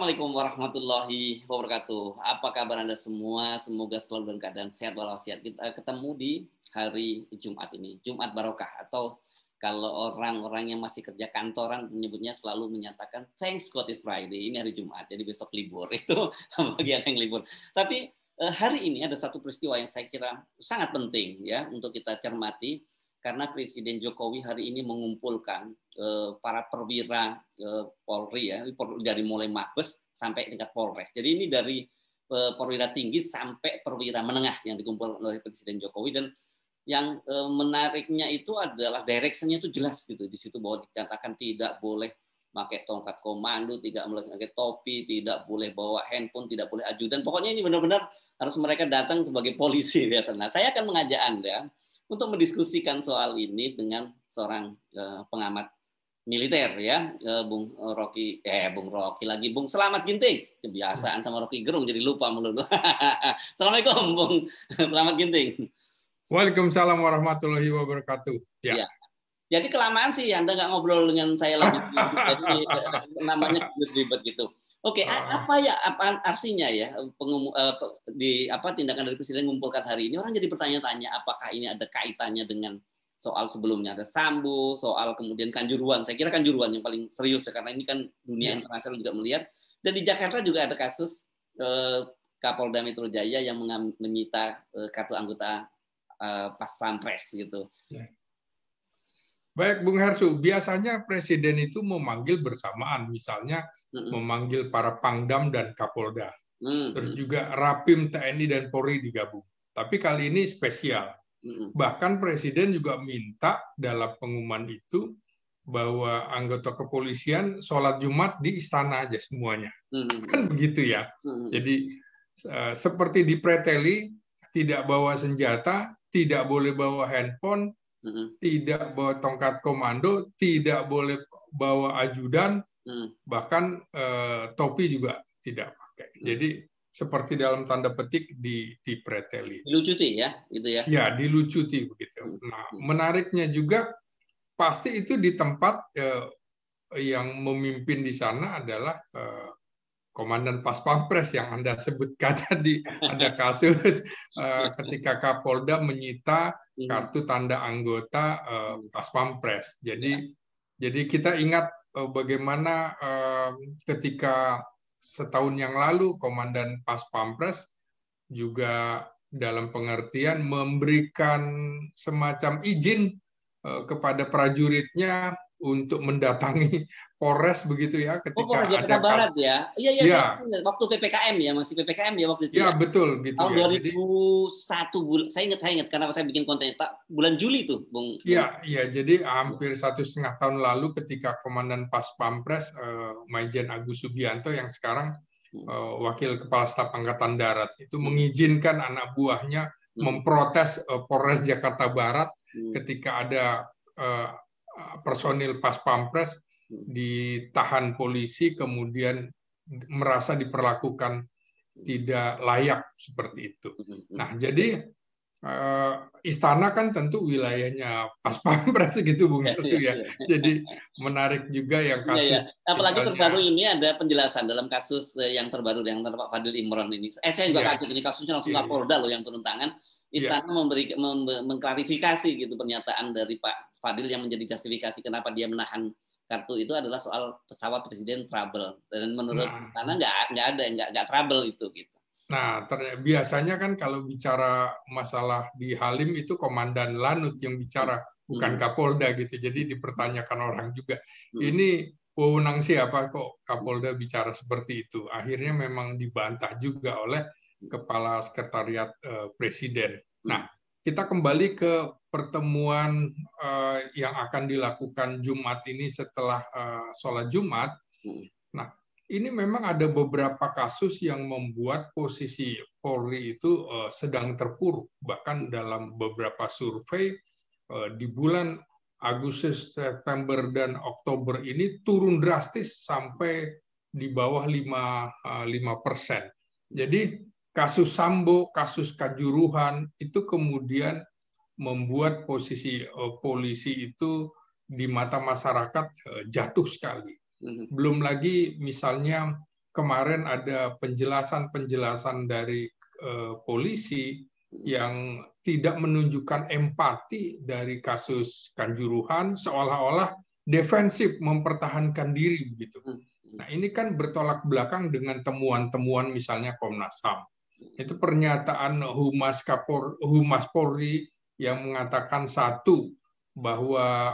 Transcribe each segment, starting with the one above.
Assalamualaikum warahmatullahi wabarakatuh. Apa kabar Anda semua? Semoga selalu dalam keadaan sehat walafiat. Kita ketemu di hari Jumat ini, Jumat Barokah, atau kalau orang-orang yang masih kerja kantoran menyebutnya selalu menyatakan thanks God it's Friday. Ini hari Jumat, jadi besok libur. Itu bagian yang libur. Tapi hari ini ada satu peristiwa yang saya kira sangat penting ya untuk kita cermati, karena Presiden Jokowi hari ini mengumpulkan para perwira Polri ya, dari mulai Mabes sampai tingkat Polres. Jadi ini dari perwira tinggi sampai perwira menengah yang dikumpulkan oleh Presiden Jokowi, dan yang menariknya itu adalah direction-nya itu jelas gitu. Di situ bahwa dikatakan tidak boleh pakai tongkat komando, tidak boleh pakai topi, tidak boleh bawa handphone, tidak boleh ajudan. Pokoknya ini benar-benar harus mereka datang sebagai polisi biasa. Nah, saya akan mengajak Anda untuk mendiskusikan soal ini dengan seorang pengamat militer ya, Bung Rocky Selamat Ginting. Kebiasaan sama Rocky Gerung jadi lupa melulu. Assalamualaikum Bung Selamat Ginting. Waalaikumsalam warahmatullahi wabarakatuh. Ya. Jadi kelamaan sih Anda nggak ngobrol dengan saya lagi. Jadi namanya ribet gitu. Oke, apa artinya ya tindakan dari Presiden mengumpulkan hari ini? Orang jadi bertanya-tanya apakah ini ada kaitannya dengan soal sebelumnya, ada Sambo, soal kemudian Kanjuruhan. Saya kira Kanjuruhan yang paling serius ya, karena ini kan dunia internasional juga melihat. Dan di Jakarta juga ada kasus Kapolda Metro Jaya yang menyita kartu anggota Pas Pampres gitu. Baik, Bung Hersu, biasanya Presiden itu memanggil bersamaan, misalnya memanggil para Pangdam dan Kapolda, terus juga Rapim TNI dan Polri digabung. Tapi kali ini spesial. Bahkan Presiden juga minta dalam pengumuman itu bahwa anggota kepolisian sholat Jumat di istana aja semuanya. Kan begitu ya. Jadi seperti dipreteli, tidak bawa senjata, tidak boleh bawa handphone, tidak bawa tongkat komando, tidak boleh bawa ajudan, bahkan topi juga tidak pakai. Jadi seperti dalam tanda petik dipreteli. Dilucuti ya, gitu ya? Ya, dilucuti begitu. Nah, menariknya juga pasti itu di tempat yang memimpin di sana adalah Komandan Pas Pampres yang Anda sebutkan tadi. Ada kasus ketika Kapolda menyita kartu tanda anggota Pas Pampres. Jadi kita ingat bagaimana ketika setahun yang lalu Komandan Pas Pampres juga dalam pengertian memberikan semacam izin kepada prajuritnya untuk mendatangi Polres begitu ya, ketika Polres Jakarta ada Barat ya. Iya, ya. Waktu PPKM ya, masih PPKM ya waktu itu. Ya, betul gitu tahun ya. 2001 bulan, saya ingat karena saya bikin konten bulan Juli tuh, Bung. Iya, jadi hampir 1,5 tahun lalu ketika Komandan Pas Pampres Maijen Agus Subianto yang sekarang Wakil Kepala Staf Angkatan Darat itu mengizinkan anak buahnya memprotes Polres Jakarta Barat ketika ada personil Pas Pampres ditahan polisi kemudian merasa diperlakukan tidak layak seperti itu. Nah, jadi istana kan tentu wilayahnya Pas Pampres gitu, Bung Hersu ya. Jadi menarik juga yang kasus. Apalagi terbaru ini ada penjelasan dalam kasus yang terbaru yang Pak Fadil Imron ini. Saya juga kaget ini kasusnya langsung Kapolda loh yang turun tangan. Istana mengklarifikasi gitu pernyataan dari Pak Fadil yang menjadi justifikasi kenapa dia menahan kartu itu adalah soal pesawat Presiden trouble, dan menurut istana nggak trouble itu gitu. Nah, biasanya kan kalau bicara masalah di Halim itu Komandan Lanut yang bicara, bukan Kapolda gitu. Jadi dipertanyakan orang juga, ini wewenang siapa kok Kapolda bicara seperti itu. Akhirnya memang dibantah juga oleh Kepala Sekretariat Presiden. Nah, kita kembali ke pertemuan yang akan dilakukan Jumat ini setelah sholat Jumat. Nah, ini memang ada beberapa kasus yang membuat posisi Polri itu sedang terpuruk. Bahkan dalam beberapa survei di bulan Agustus, September, dan Oktober ini turun drastis sampai di bawah 5%. Jadi kasus Sambo, kasus Kanjuruhan itu kemudian membuat posisi polisi itu di mata masyarakat jatuh sekali. Belum lagi misalnya kemarin ada penjelasan-penjelasan dari polisi yang tidak menunjukkan empati dari kasus Kanjuruhan, seolah-olah defensif mempertahankan diri begitu. Nah, ini kan bertolak belakang dengan temuan-temuan misalnya Komnas HAM. Itu pernyataan Humas Polri yang mengatakan satu, bahwa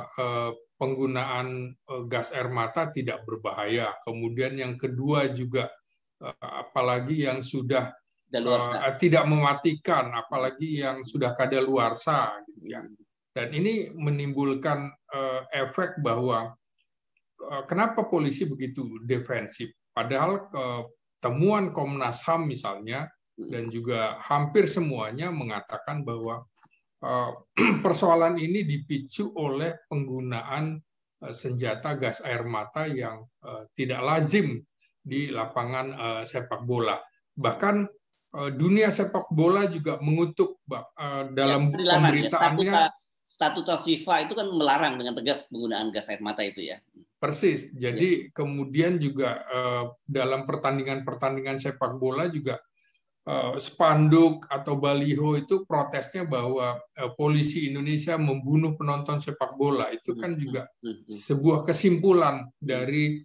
penggunaan gas air mata tidak berbahaya. Kemudian yang kedua juga, apalagi yang sudah tidak mematikan, apalagi yang sudah kadaluarsa, gitu ya. Dan ini menimbulkan efek bahwa kenapa polisi begitu defensif? Padahal temuan Komnas HAM misalnya dan juga hampir semuanya mengatakan bahwa persoalan ini dipicu oleh penggunaan senjata gas air mata yang tidak lazim di lapangan sepak bola. Bahkan dunia sepak bola juga mengutuk dalam pemberitaannya. Statuta FIFA itu kan melarang dengan tegas penggunaan gas air mata itu ya. Persis. Jadi kemudian juga dalam pertandingan-pertandingan sepak bola juga spanduk atau baliho itu protesnya bahwa polisi Indonesia membunuh penonton sepak bola. Itu kan juga sebuah kesimpulan dari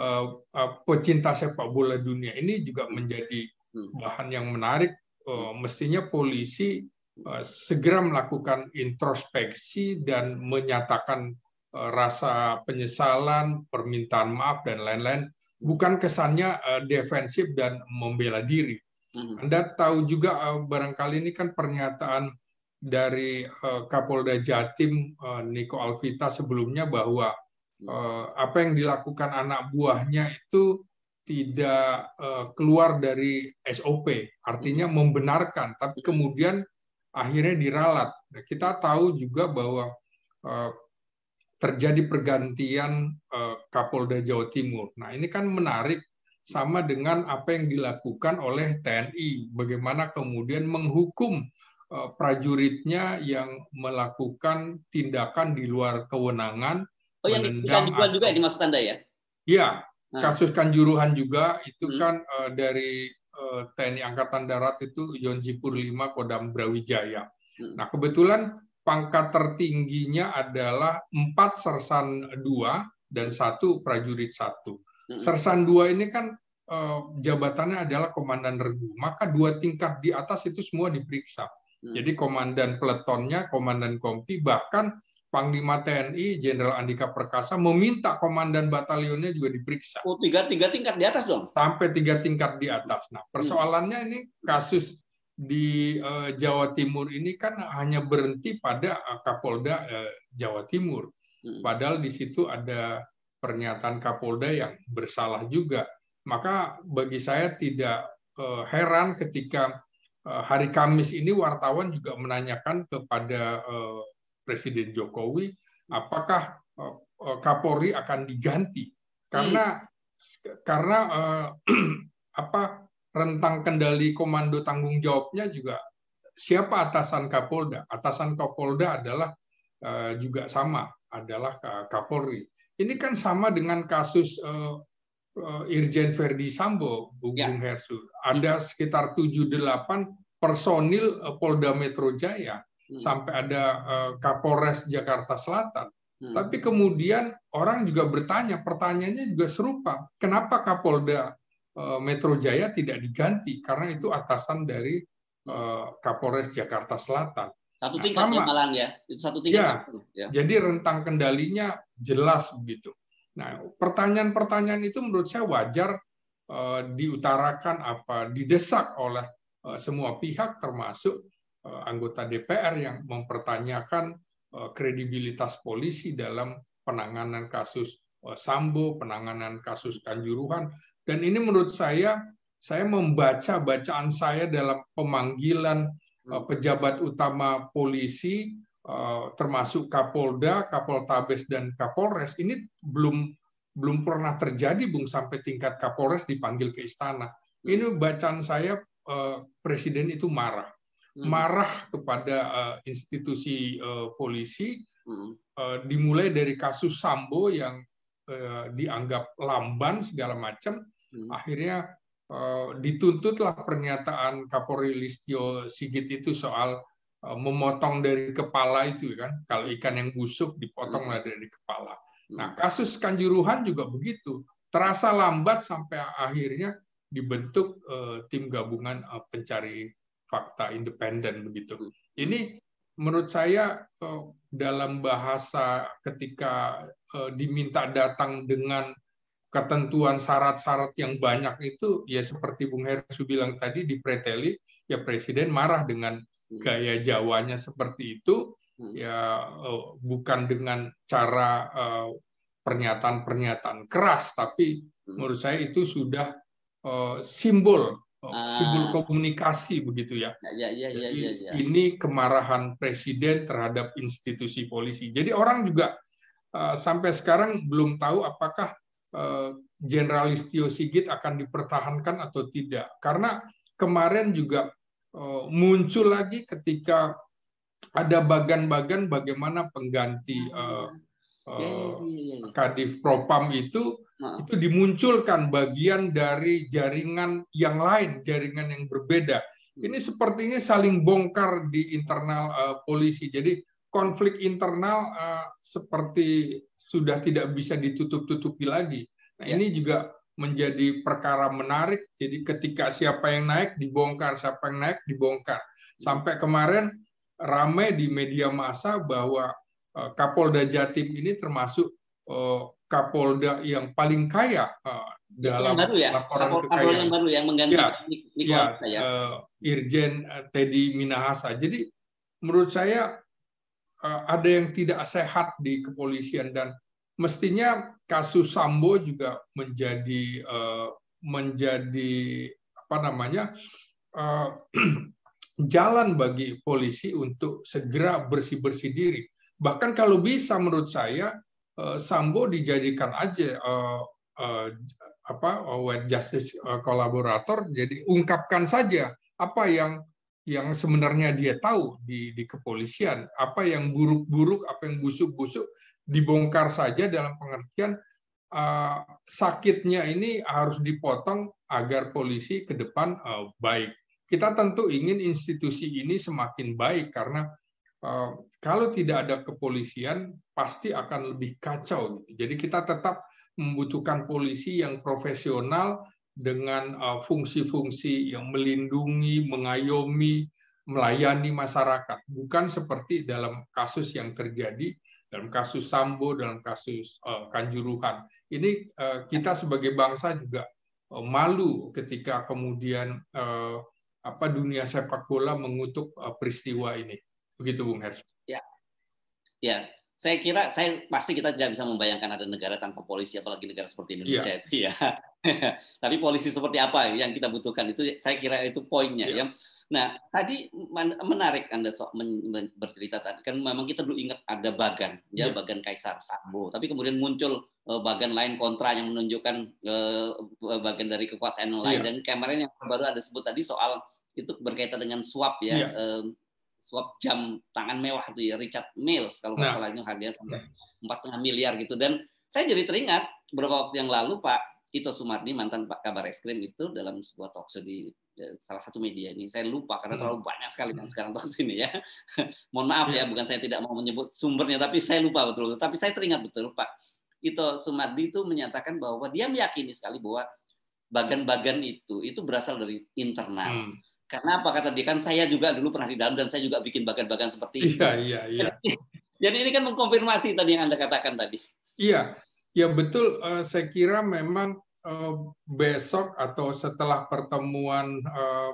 pecinta sepak bola dunia. Ini juga menjadi bahan yang menarik. Mestinya polisi segera melakukan introspeksi dan menyatakan rasa penyesalan, permintaan maaf, dan lain-lain. Bukan kesannya defensif dan membela diri. Anda tahu juga barangkali ini kan pernyataan dari Kapolda Jatim, Niko Alvita sebelumnya, bahwa apa yang dilakukan anak buahnya itu tidak keluar dari SOP, artinya membenarkan, tapi kemudian akhirnya diralat. Nah, kita tahu juga bahwa terjadi pergantian Kapolda Jawa Timur. Nah, ini kan menarik, sama dengan apa yang dilakukan oleh TNI. Bagaimana kemudian menghukum prajuritnya yang melakukan tindakan di luar kewenangan. Yang dijual juga yang dimaksud Anda ya? Iya, kasus Kanjuruhan juga itu kan dari TNI Angkatan Darat itu Yonji Purlima Kodam Brawijaya. Nah, kebetulan pangkat tertingginya adalah 4 sersan 2 dan 1 prajurit 1. Sersan 2 ini kan jabatannya adalah komandan regu, maka 2 tingkat di atas itu semua diperiksa. Jadi komandan peletonnya, komandan kompi, bahkan Panglima TNI Jenderal Andika Perkasa meminta komandan batalionnya juga diperiksa. Oh, 3 tingkat di atas dong? Sampai 3 tingkat di atas. Nah, persoalannya ini kasus di Jawa Timur ini kan hanya berhenti pada Kapolda Jawa Timur. Padahal di situ ada pernyataan Kapolda yang bersalah juga. Maka bagi saya tidak heran ketika hari Kamis ini wartawan juga menanyakan kepada Presiden Jokowi apakah Kapolri akan diganti, karena rentang kendali komando tanggung jawabnya juga siapa atasan Kapolda. Atasan Kapolda adalah juga sama, adalah Kapolri. Ini kan sama dengan kasus Irjen Verdi Sambo, Bung Hersu. Ada sekitar 7-8 personil Polda Metro Jaya, sampai ada Kapolres Jakarta Selatan. Tapi kemudian orang juga bertanya, pertanyaannya juga serupa. Kenapa Kapolda Metro Jaya tidak diganti? Karena itu atasan dari Kapolres Jakarta Selatan. Satu tingkat malah ya, itu satu tingkat. Ya. Jadi rentang kendalinya jelas begitu. Nah, pertanyaan-pertanyaan itu menurut saya wajar diutarakan, didesak oleh semua pihak, termasuk anggota DPR yang mempertanyakan kredibilitas polisi dalam penanganan kasus Sambo, penanganan kasus Kanjuruhan. Dan ini menurut saya membaca bacaan saya dalam pemanggilan pejabat utama polisi, termasuk Kapolda, Kapoltabes, dan Kapolres, ini belum pernah terjadi, Bung, sampai tingkat Kapolres dipanggil ke istana. Ini bacaan saya, Presiden itu marah kepada institusi polisi, dimulai dari kasus Sambo yang dianggap lamban segala macam, akhirnya dituntutlah pernyataan Kapolri Listio Sigit itu soal memotong dari kepala itu kan. Kalau ikan yang busuk dipotonglah dari kepala. Nah, kasus Kanjuruhan juga begitu. Terasa lambat sampai akhirnya dibentuk tim gabungan pencari fakta independen begitu. Ini menurut saya dalam bahasa ketika diminta datang dengan ketentuan syarat-syarat yang banyak itu, ya seperti Bung Hersu bilang tadi, dipreteli, ya Presiden marah dengan gaya Jawanya seperti itu, ya bukan dengan cara pernyataan-pernyataan keras, tapi menurut saya itu sudah simbol komunikasi begitu ya. Jadi ini kemarahan Presiden terhadap institusi polisi. Jadi orang juga sampai sekarang belum tahu apakah Jenderal Listio Sigit akan dipertahankan atau tidak. Karena kemarin juga muncul lagi ketika ada bagan-bagan bagaimana pengganti Kadif Propam itu dimunculkan bagian dari jaringan yang lain, jaringan yang berbeda. Ini sepertinya saling bongkar di internal polisi. Jadi konflik internal seperti sudah tidak bisa ditutup-tutupi lagi. Nah, ini juga menjadi perkara menarik. Jadi ketika siapa yang naik dibongkar, siapa yang naik dibongkar. Sampai kemarin ramai di media massa bahwa Kapolda Jatim ini termasuk Kapolda yang paling kaya dalam laporan kekayaan. Yang baru yang mengganti Irjen Teddy Minahasa. Jadi menurut saya ada yang tidak sehat di kepolisian dan mestinya kasus Sambo juga menjadi jalan bagi polisi untuk segera bersih-bersih diri. Bahkan kalau bisa menurut saya Sambo dijadikan aja wet justice kolaborator, jadi ungkapkan saja apa yang sebenarnya dia tahu di kepolisian, apa yang buruk-buruk, apa yang busuk-busuk dibongkar saja dalam pengertian sakitnya ini harus dipotong agar polisi ke depan baik. Kita tentu ingin institusi ini semakin baik karena kalau tidak ada kepolisian pasti akan lebih kacau. Jadi kita tetap membutuhkan polisi yang profesional dengan fungsi-fungsi yang melindungi, mengayomi, melayani masyarakat. Bukan seperti dalam kasus yang terjadi, dalam kasus Sambo, dalam kasus Kanjuruhan. Ini kita sebagai bangsa juga malu ketika kemudian dunia sepak bola mengutuk peristiwa ini. Begitu, Bung Hersu. Ya. Saya kira pasti kita tidak bisa membayangkan ada negara tanpa polisi, apalagi negara seperti Indonesia itu ya. Tapi polisi seperti apa yang kita butuhkan itu, saya kira itu poinnya ya. Nah, tadi menarik Anda bercerita tadi kan memang kita dulu ingat ada Bagan, Bagan Kaisar Sambo. Tapi kemudian muncul Bagan lain kontra yang menunjukkan bagian dari kekuasaan lain. Dan kemarin yang baru ada sebut tadi soal itu berkaitan dengan suap ya. Suap jam tangan mewah itu ya, Richard Mills kalau nggak salah, itu harganya sampai 4,5 miliar gitu. Dan saya jadi teringat beberapa waktu yang lalu Pak Ito Sumardi, mantan Pak Kabar Eskrim itu dalam sebuah talkshow di salah satu media ini, saya lupa karena terlalu banyak sekali kan sekarang talkshow ini ya. Mohon maaf ya, bukan saya tidak mau menyebut sumbernya, tapi saya lupa betul. Tapi saya teringat betul Pak Ito Sumardi itu menyatakan bahwa dia meyakini sekali bahwa bagan-bagan itu berasal dari internal. Karena apa kata dia, kan saya juga dulu pernah di dalam dan saya juga bikin bagan-bagan seperti itu. Iya. Jadi ini kan mengkonfirmasi tadi yang Anda katakan tadi. Iya, betul. Saya kira memang besok atau setelah pertemuan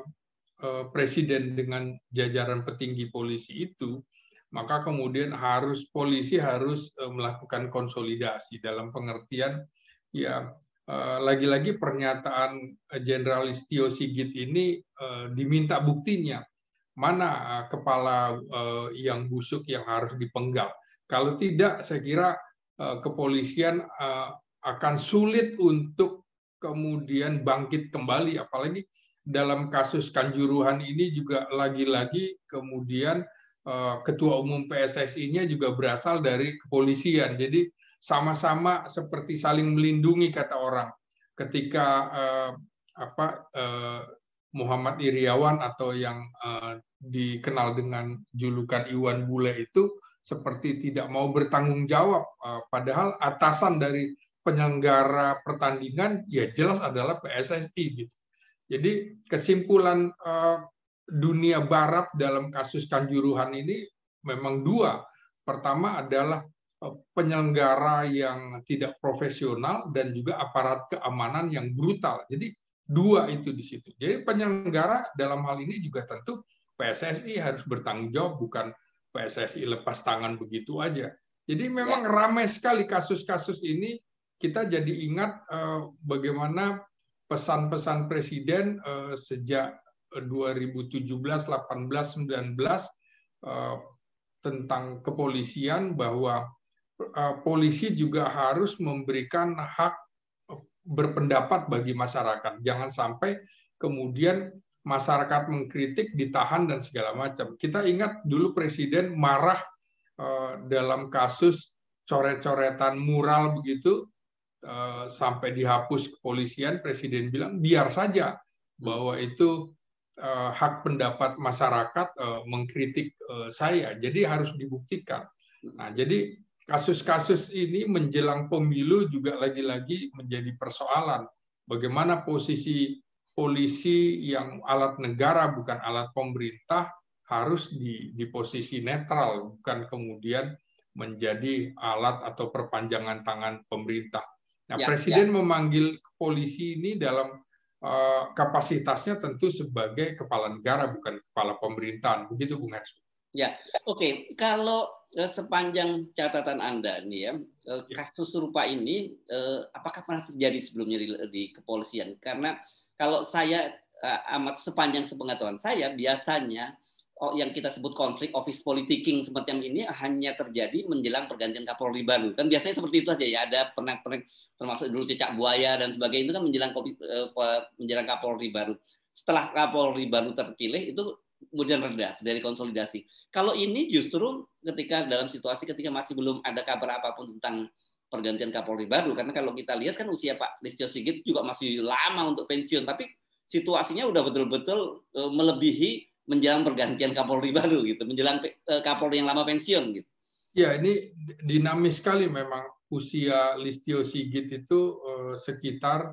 Presiden dengan jajaran petinggi polisi itu, maka kemudian polisi harus melakukan konsolidasi dalam pengertian ya. Lagi-lagi pernyataan Jenderal Listio Sigit ini diminta buktinya. Mana kepala yang busuk yang harus dipenggal. Kalau tidak, saya kira kepolisian akan sulit untuk kemudian bangkit kembali. Apalagi dalam kasus Kanjuruhan ini juga lagi-lagi kemudian Ketua Umum PSSI-nya juga berasal dari kepolisian. Jadi sama-sama seperti saling melindungi kata orang. Ketika Muhammad Iriawan atau yang dikenal dengan julukan Iwan Bule itu seperti tidak mau bertanggung jawab, padahal atasan dari penyelenggara pertandingan ya jelas adalah PSSI gitu. Jadi kesimpulan dunia barat dalam kasus Kanjuruhan ini memang dua. Pertama adalah penyelenggara yang tidak profesional dan juga aparat keamanan yang brutal. Jadi dua itu di situ. Jadi penyelenggara dalam hal ini juga tentu PSSI harus bertanggung jawab, bukan PSSI lepas tangan begitu aja. Jadi memang ramai sekali kasus-kasus ini. Kita jadi ingat bagaimana pesan-pesan presiden sejak 2017, 18, 19 tentang kepolisian, bahwa polisi juga harus memberikan hak berpendapat bagi masyarakat. Jangan sampai kemudian masyarakat mengkritik, ditahan, dan segala macam. Kita ingat dulu presiden marah dalam kasus coret-coretan mural begitu, sampai dihapus kepolisian. Presiden bilang biar saja, bahwa itu hak pendapat masyarakat mengkritik saya, jadi harus dibuktikan. Nah, jadi kasus-kasus ini menjelang pemilu juga lagi-lagi menjadi persoalan. Bagaimana posisi polisi yang alat negara bukan alat pemerintah harus di posisi netral, bukan kemudian menjadi alat atau perpanjangan tangan pemerintah. Nah, Presiden memanggil polisi ini dalam kapasitasnya tentu sebagai kepala negara, bukan kepala pemerintahan. Begitu, Bung Hersu. Ya, oke. Kalau sepanjang catatan Anda nih ya, kasus serupa ini apakah pernah terjadi sebelumnya di kepolisian? Karena kalau saya amat sepanjang sepengetahuan saya, biasanya yang kita sebut konflik office politicking semacam ini hanya terjadi menjelang pergantian Kapolri baru. Kan biasanya seperti itu aja ya. Ada pernah termasuk dulu cicak buaya dan sebagainya, itu kan menjelang Kapolri baru. Setelah Kapolri baru terpilih itu kemudian reda dari konsolidasi. Kalau ini justru dalam situasi ketika masih belum ada kabar apapun tentang pergantian Kapolri baru, karena kalau kita lihat kan usia Pak Listio Sigit juga masih lama untuk pensiun, tapi situasinya udah betul-betul melebihi menjelang pergantian Kapolri baru gitu, menjelang Kapolri yang lama pensiun gitu. Ya, ini dinamis sekali memang. Usia Listio Sigit itu sekitar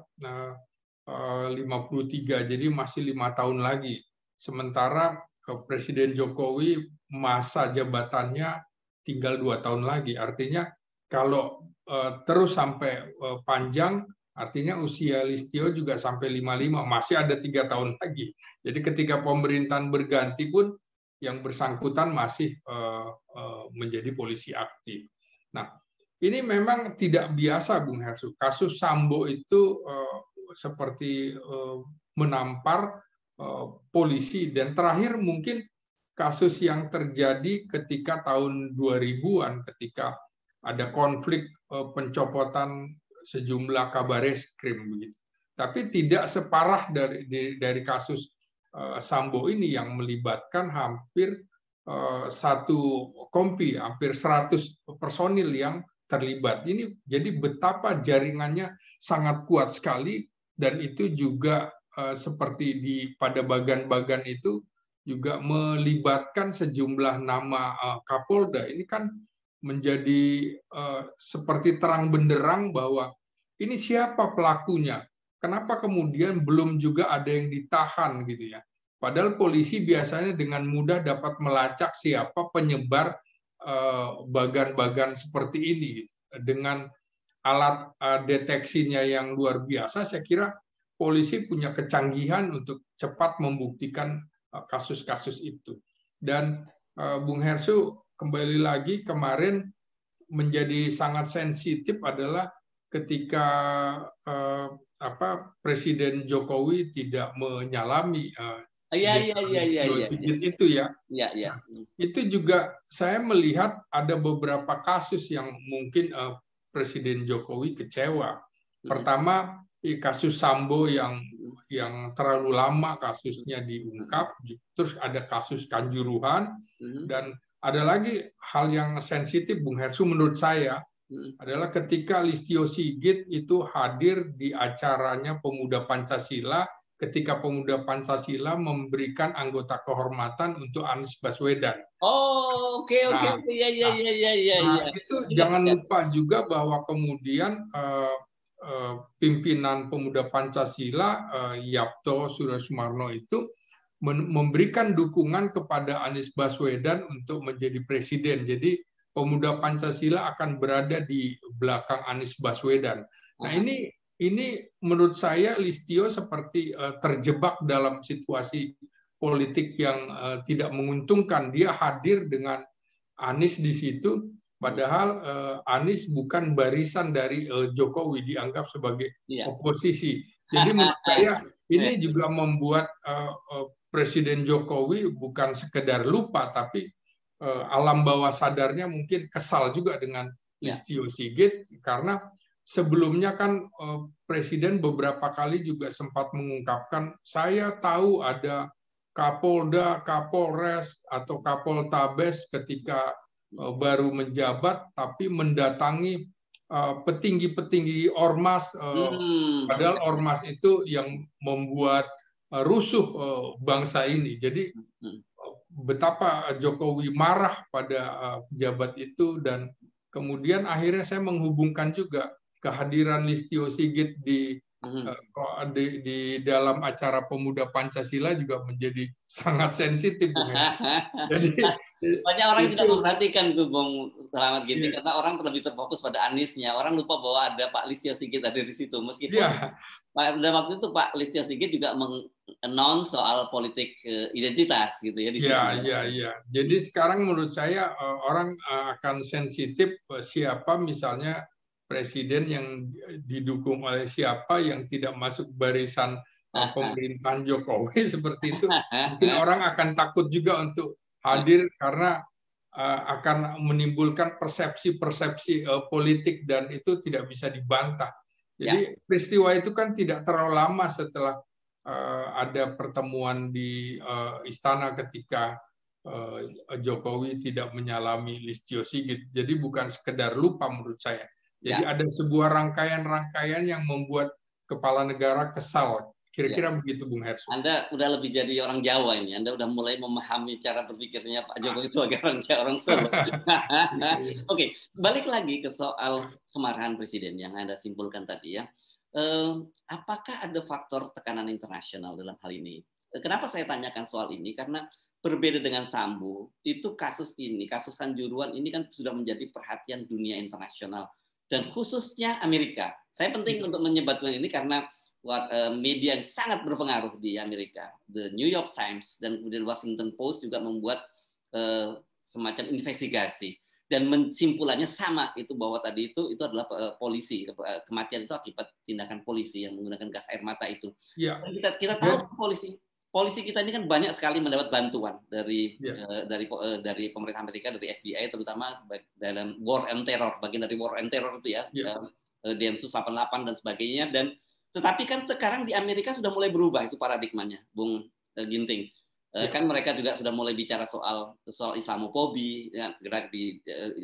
53, jadi masih 5 tahun lagi. Sementara Presiden Jokowi masa jabatannya tinggal 2 tahun lagi. Artinya kalau terus sampai panjang, artinya usia Listio juga sampai 55, masih ada 3 tahun lagi. Jadi ketika pemerintahan berganti pun yang bersangkutan masih menjadi polisi aktif. Nah, ini memang tidak biasa, Bung Hersu. Kasus Sambo itu seperti menampar polisi, dan terakhir mungkin kasus yang terjadi ketika tahun 2000-an ketika ada konflik pencopotan sejumlah kabareskrim begitu. Tapi tidak separah dari kasus Sambo ini yang melibatkan hampir satu kompi, hampir 100 personil yang terlibat. Ini jadi betapa jaringannya sangat kuat sekali, dan itu juga seperti pada bagan-bagan itu juga melibatkan sejumlah nama Kapolda. Ini kan menjadi seperti terang benderang bahwa ini siapa pelakunya. Kenapa kemudian belum juga ada yang ditahan gitu ya. Padahal polisi biasanya dengan mudah dapat melacak siapa penyebar bagan-bagan seperti ini. Dengan alat deteksinya yang luar biasa, saya kira polisi punya kecanggihan untuk cepat membuktikan kasus-kasus itu. Dan Bung Hersu, kembali lagi kemarin menjadi sangat sensitif adalah ketika Presiden Jokowi tidak menyalami Sigit itu ya. Itu juga saya melihat ada beberapa kasus yang mungkin Presiden Jokowi kecewa. Pertama, kasus Sambo yang terlalu lama kasusnya diungkap, terus ada kasus Kanjuruhan, dan ada lagi hal yang sensitif, Bung Hersu, menurut saya, adalah ketika Listio Sigit itu hadir di acaranya Pemuda Pancasila, ketika Pemuda Pancasila memberikan anggota kehormatan untuk Anies Baswedan. Oh, oke, ya, itu jangan lupa juga bahwa kemudian pimpinan Pemuda Pancasila Yapto Sudarsumarno itu memberikan dukungan kepada Anies Baswedan untuk menjadi presiden. Jadi Pemuda Pancasila akan berada di belakang Anies Baswedan. Nah, ini menurut saya Listio seperti terjebak dalam situasi politik yang tidak menguntungkan. Dia hadir dengan Anies di situ, padahal Anies bukan barisan dari Jokowi, dianggap sebagai oposisi. Jadi menurut saya ini juga membuat Presiden Jokowi bukan sekedar lupa, tapi alam bawah sadarnya mungkin kesal juga dengan Listio Sigit, karena sebelumnya kan Presiden beberapa kali juga sempat mengungkapkan, saya tahu ada Kapolda, Kapolres, atau Kapoltabes ketika baru menjabat, tapi mendatangi petinggi-petinggi ormas, padahal ormas itu yang membuat rusuh bangsa ini. Jadi betapa Jokowi marah pada pejabat itu, dan kemudian akhirnya saya menghubungkan juga kehadiran Listio Sigit di dalam acara Pemuda Pancasila juga menjadi sangat sensitif. Jadi banyak orang yang tidak memperhatikan tuh Bung Rahmat Ginting, karena orang lebih terfokus pada Aniesnya. Orang lupa bahwa ada Pak Listio Sigit ada di situ. Meskipun pada waktu itu Pak Listio Sigit juga meng-announce soal politik identitas gitu ya di situ. Iya. Jadi sekarang menurut saya orang akan sensitif siapa misalnya presiden yang didukung oleh siapa yang tidak masuk barisan pemerintahan Jokowi seperti itu. Mungkin orang akan takut juga untuk hadir karena akan menimbulkan persepsi-persepsi politik, dan itu tidak bisa dibantah. Jadi peristiwa itu kan tidak terlalu lama setelah ada pertemuan di istana ketika Jokowi tidak menyalami Listio Sigit. Jadi bukan sekedar lupa menurut saya. Jadi ada sebuah rangkaian-rangkaian yang membuat kepala negara kesal. Kira-kira begitu, Bung Hersu. Anda udah lebih jadi orang Jawa ini. Anda udah mulai memahami cara berpikirnya Pak Jokowi sebagai orang Solo. Oke, balik lagi ke soal kemarahan Presiden yang Anda simpulkan tadi ya. Apakah ada faktor tekanan internasional dalam hal ini? Kenapa saya tanyakan soal ini? Karena berbeda dengan Sambo, itu kasus Kanjuruhan ini kan sudah menjadi perhatian dunia internasional. Dan khususnya Amerika. Saya penting untuk menyebutkan ini karena media yang sangat berpengaruh di Amerika, The New York Times dan kemudian Washington Post juga membuat semacam investigasi, dan simpulannya sama, itu bahwa tadi itu adalah polisi, kematian itu akibat tindakan polisi yang menggunakan gas air mata itu. Dan kita tahu polisi kita ini kan banyak sekali mendapat bantuan dari pemerintah Amerika, dari FBI terutama dalam war on terror, bagian dari war on terror itu ya, Densus 88 dan sebagainya. Dan tetapi kan sekarang di Amerika sudah mulai berubah itu paradigmanya, Bung Ginting. Kan mereka juga sudah mulai bicara soal Islamofobi, ya, gerak di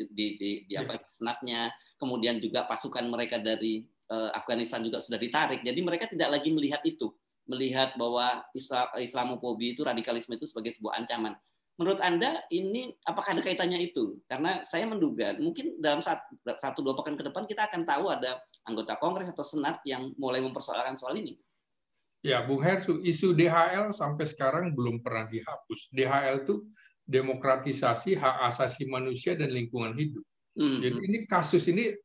senatnya, kemudian juga pasukan mereka dari Afghanistan juga sudah ditarik. Jadi mereka tidak lagi melihat bahwa Islamofobi itu, radikalisme itu sebagai sebuah ancaman. Menurut Anda ini apakah ada kaitannya itu? Karena saya menduga mungkin dalam 1-2 pekan ke depan kita akan tahu ada anggota Kongres atau Senat yang mulai mempersoalkan soal ini. Ya, Bung Hersu, isu DHL sampai sekarang belum pernah dihapus. DHL itu demokratisasi hak asasi manusia dan lingkungan hidup. Jadi ini kasus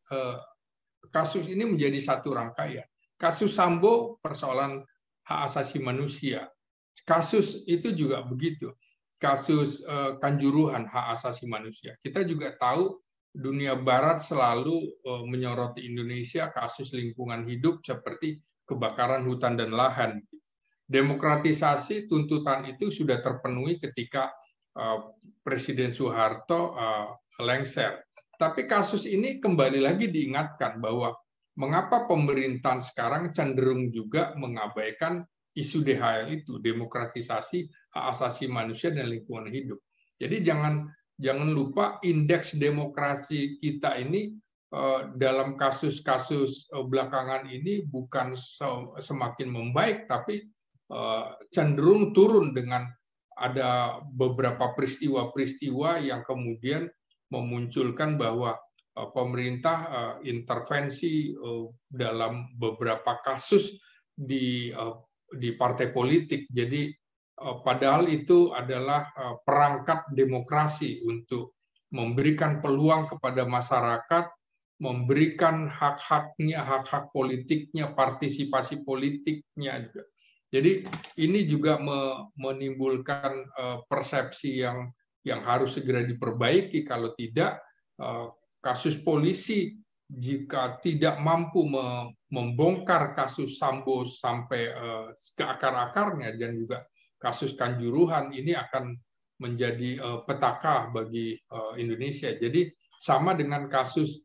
ini menjadi satu rangkaian. Kasus Sambo persoalan hak asasi manusia. Kasus itu juga begitu. Kasus Kanjuruhan hak asasi manusia. Kita juga tahu dunia barat selalu menyoroti Indonesia kasus lingkungan hidup seperti kebakaran hutan dan lahan. Demokratisasi tuntutan itu sudah terpenuhi ketika Presiden Soeharto lengser. Tapi kasus ini kembali lagi diingatkan bahwa mengapa pemerintahan sekarang cenderung juga mengabaikan isu DHL itu, demokratisasi hak asasi manusia dan lingkungan hidup. Jadi jangan lupa indeks demokrasi kita ini dalam kasus-kasus belakangan ini bukan semakin membaik, tapi cenderung turun dengan ada beberapa peristiwa-peristiwa yang kemudian memunculkan bahwa pemerintah intervensi dalam beberapa kasus di partai politik. Jadi padahal itu adalah perangkat demokrasi untuk memberikan peluang kepada masyarakat, memberikan hak-haknya, hak-hak politiknya, partisipasi politiknya juga. Jadi ini juga menimbulkan persepsi yang harus segera diperbaiki. Kalau tidak, kasus polisi jika tidak mampu membongkar kasus Sambo sampai ke akar-akarnya dan juga kasus Kanjuruhan, ini akan menjadi petaka bagi Indonesia. Jadi sama dengan kasus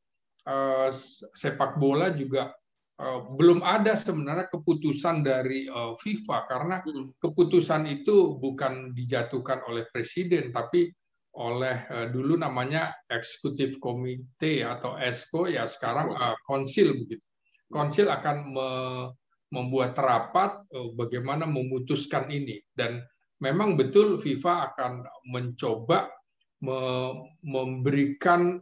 sepak bola juga belum ada sebenarnya keputusan dari FIFA, karena keputusan itu bukan dijatuhkan oleh presiden tapi oleh dulu namanya eksekutif komite atau ESCO, ya sekarang konsil begitu. Konsil akan membuat rapat bagaimana memutuskan ini, dan memang betul FIFA akan mencoba memberikan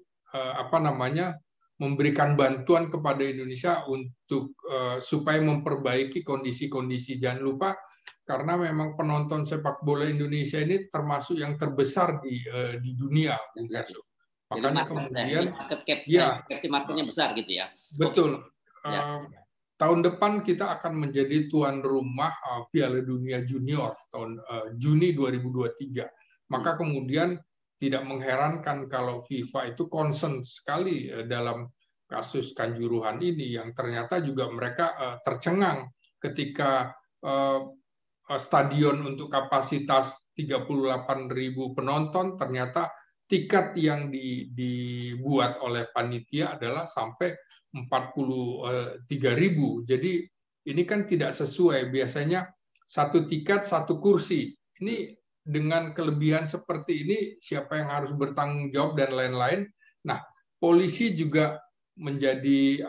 memberikan bantuan kepada Indonesia untuk supaya memperbaiki kondisi-kondisi. Jangan lupa, karena memang penonton sepak bola Indonesia ini termasuk yang terbesar di dunia, Bung Hersu. Makanya kemudian marketnya besar gitu ya. Betul. Tahun depan kita akan menjadi tuan rumah Piala Dunia Junior tahun Juni 2023. Maka kemudian tidak mengherankan kalau FIFA itu concern sekali dalam kasus Kanjuruhan ini, yang ternyata juga mereka tercengang ketika stadion untuk kapasitas 38.000 penonton, ternyata tiket yang dibuat oleh panitia adalah sampai 43.000. Jadi ini kan tidak sesuai. Biasanya satu tiket, satu kursi. Ini dengan kelebihan seperti ini, siapa yang harus bertanggung jawab dan lain-lain. Nah, polisi juga menjadi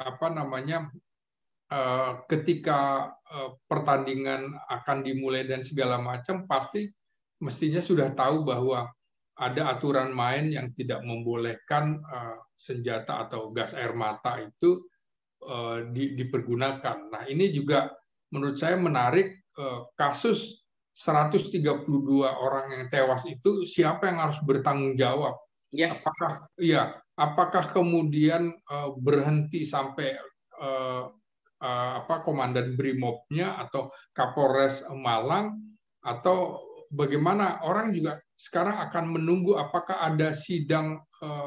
ketika pertandingan akan dimulai dan segala macam, pasti mestinya sudah tahu bahwa ada aturan main yang tidak membolehkan senjata atau gas air mata itu dipergunakan. Nah, ini juga menurut saya menarik, kasus 132 orang yang tewas itu siapa yang harus bertanggung jawab? Yes. Apakah kemudian berhenti sampai komandan Brimobnya atau Kapolres Malang, atau bagaimana? Orang juga sekarang akan menunggu apakah ada sidang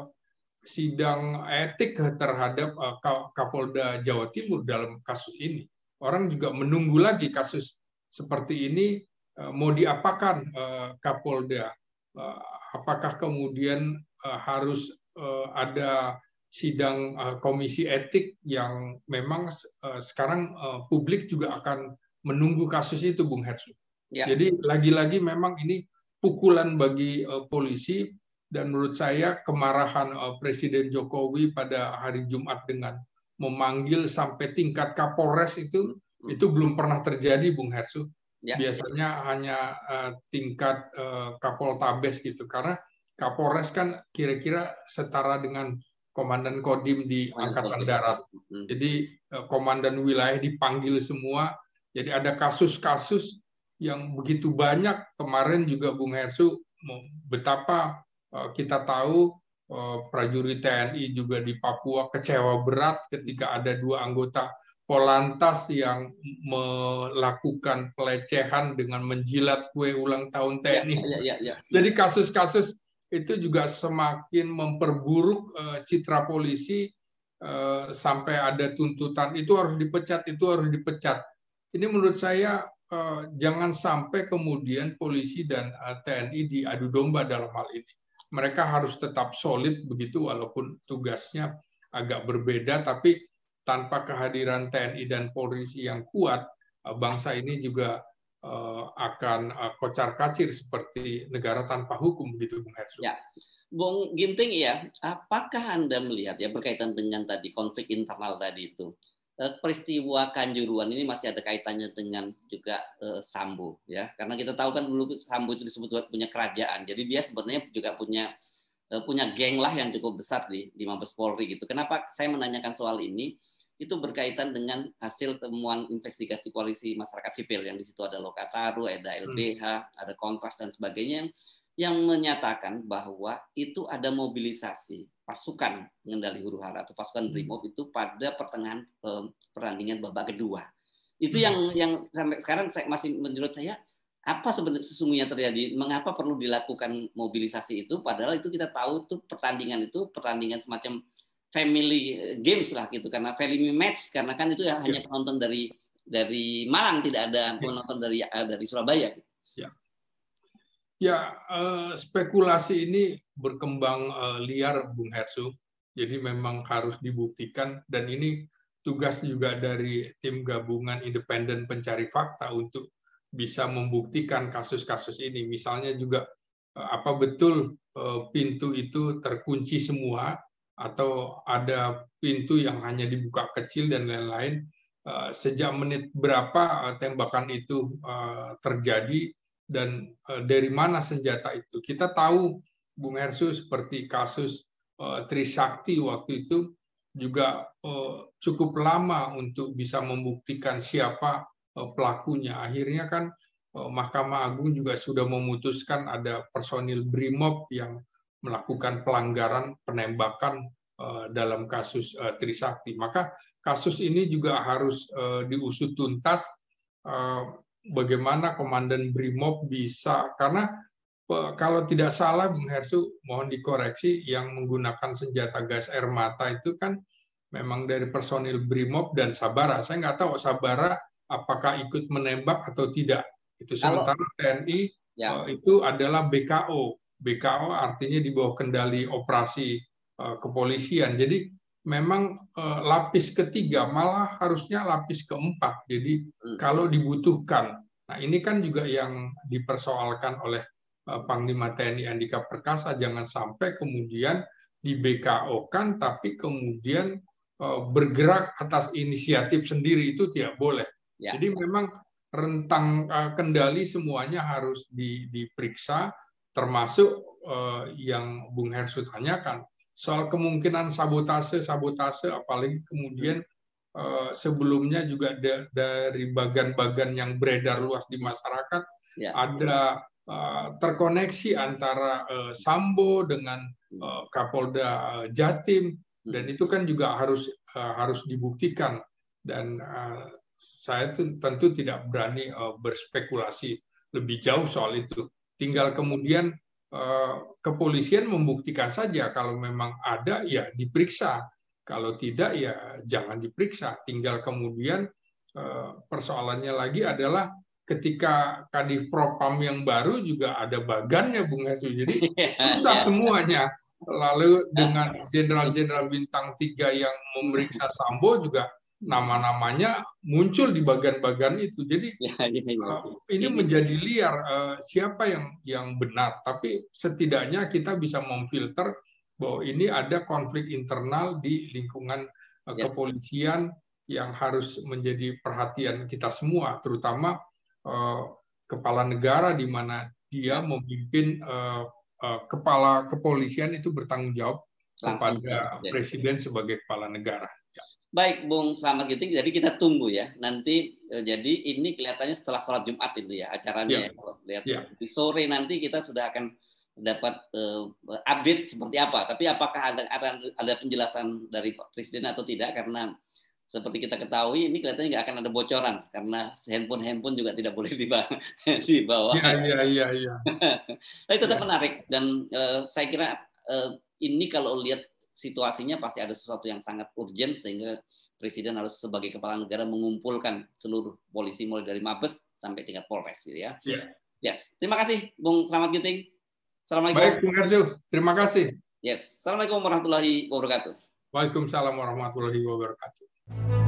etik terhadap Kapolda Jawa Timur dalam kasus ini. Orang juga menunggu lagi kasus seperti ini mau diapakan Kapolda. Apakah kemudian harus ada sidang komisi etik yang memang sekarang publik juga akan menunggu kasus itu, Bung Hersu. Ya. Jadi lagi-lagi memang ini pukulan bagi polisi, dan menurut saya kemarahan Presiden Jokowi pada hari Jumat dengan memanggil sampai tingkat Kapolres itu belum pernah terjadi, Bung Hersu. Ya. Biasanya hanya tingkat Kapoltabes gitu, karena Kapolres kan kira-kira setara dengan komandan Kodim di Angkatan Darat. Jadi komandan wilayah dipanggil semua. Jadi ada kasus-kasus yang begitu banyak. Kemarin juga Bung Hersu, betapa kita tahu prajurit TNI juga di Papua kecewa berat ketika ada 2 anggota Polantas yang melakukan pelecehan dengan menjilat kue ulang tahun TNI. Jadi kasus-kasus itu juga semakin memperburuk citra polisi, sampai ada tuntutan itu harus dipecat, itu harus dipecat. Ini menurut saya jangan sampai kemudian polisi dan TNI diadu domba dalam hal ini. Mereka harus tetap solid begitu, walaupun tugasnya agak berbeda, tapi tanpa kehadiran TNI dan polisi yang kuat, bangsa ini juga akan kocar-kacir seperti negara tanpa hukum gitu, Bung Hersu. Ya, Bung Ginting ya, apakah Anda melihat ya berkaitan dengan tadi konflik internal tadi itu, peristiwa Kanjuruhan ini masih ada kaitannya dengan juga Sambo ya, karena kita tahu kan dulu Sambo itu disebut punya kerajaan, jadi dia sebenarnya juga punya geng lah yang cukup besar di Mabes Polri gitu. Kenapa saya menanyakan soal ini? Itu berkaitan dengan hasil temuan investigasi koalisi masyarakat sipil yang di situ ada Lokataru, ada LBH, ada Kontras dan sebagainya yang menyatakan bahwa itu ada mobilisasi pasukan pengendali huru-hara atau pasukan BRIMOB itu pada pertengahan pertandingan babak kedua. Itu yang sampai sekarang masih menurut saya apa sebenarnya sesungguhnya terjadi, mengapa perlu dilakukan mobilisasi itu, padahal itu kita tahu tuh pertandingan semacam family games lah gitu, karena family match, karena kan itu hanya penonton dari Malang, tidak ada penonton dari Surabaya gitu. Spekulasi ini berkembang liar, Bung Hersu. Jadi memang harus dibuktikan, dan ini tugas juga dari tim gabungan independen pencari fakta untuk bisa membuktikan kasus-kasus ini. Misalnya juga apa betul pintu itu terkunci semua, atau ada pintu yang hanya dibuka kecil dan lain-lain. Sejak menit berapa tembakan itu terjadi, dan dari mana senjata itu. Kita tahu, Bung Hersu, seperti kasus Trisakti waktu itu juga cukup lama untuk bisa membuktikan siapa pelakunya. Akhirnya kan Mahkamah Agung juga sudah memutuskan ada personil BRIMOB yang melakukan pelanggaran penembakan dalam kasus Trisakti. Maka kasus ini juga harus diusut tuntas, bagaimana Komandan BRIMOB bisa, karena kalau tidak salah, Bung Hersu, mohon dikoreksi, yang menggunakan senjata gas air mata itu kan memang dari personil BRIMOB dan Sabara. Saya nggak tahu Sabara apakah ikut menembak atau tidak. Itu sementara TNI itu adalah BKO. BKO artinya di bawah kendali operasi kepolisian. Jadi memang lapis ketiga, malah harusnya lapis keempat. Jadi kalau dibutuhkan. Nah ini kan juga yang dipersoalkan oleh Panglima TNI Andika Perkasa, jangan sampai kemudian di BKO-kan, tapi kemudian bergerak atas inisiatif sendiri, itu tidak boleh. Jadi memang rentang kendali semuanya harus diperiksa, termasuk yang Bung Hersu tanyakan soal kemungkinan sabotase, apalagi kemudian sebelumnya juga dari bagan-bagan yang beredar luas di masyarakat ada terkoneksi antara Sambo dengan Kapolda Jatim, dan itu kan juga harus dibuktikan, dan saya tentu tidak berani berspekulasi lebih jauh soal itu. Tinggal kemudian kepolisian membuktikan saja, kalau memang ada ya diperiksa, kalau tidak ya jangan diperiksa. Tinggal kemudian persoalannya lagi adalah ketika Kadif Propam yang baru juga ada bagannya, Bung Hersu, jadi susah semuanya. Lalu dengan jenderal-jenderal bintang 3 yang memeriksa Sambo juga nama-namanya muncul di bagan-bagan itu. Jadi ini menjadi liar, siapa yang benar. Tapi setidaknya kita bisa memfilter bahwa ini ada konflik internal di lingkungan kepolisian yang harus menjadi perhatian kita semua, terutama kepala negara, di mana dia memimpin kepala kepolisian itu bertanggung jawab kepada presiden sebagai kepala negara. Baik, Bung Slamet Ginting, jadi kita tunggu ya. Nanti jadi ini kelihatannya setelah sholat Jumat itu ya acaranya. Kalau lihat di sore nanti kita sudah akan dapat update seperti apa. Tapi apakah ada penjelasan dari Pak Presiden atau tidak? Karena seperti kita ketahui ini kelihatannya nggak akan ada bocoran, karena handphone juga tidak boleh dibawa. Iya. Tapi tetap menarik, dan saya kira ini kalau lihat situasinya pasti ada sesuatu yang sangat urgent, sehingga Presiden harus sebagai kepala negara mengumpulkan seluruh polisi mulai dari Mabes sampai tingkat Polres gitu ya. Yes. Terima kasih Bung Slamet Ginting. Assalamualaikum. Baik, Bung Hersu. Terima kasih. Yes. Assalamualaikum warahmatullahi wabarakatuh. Waalaikumsalam warahmatullahi wabarakatuh.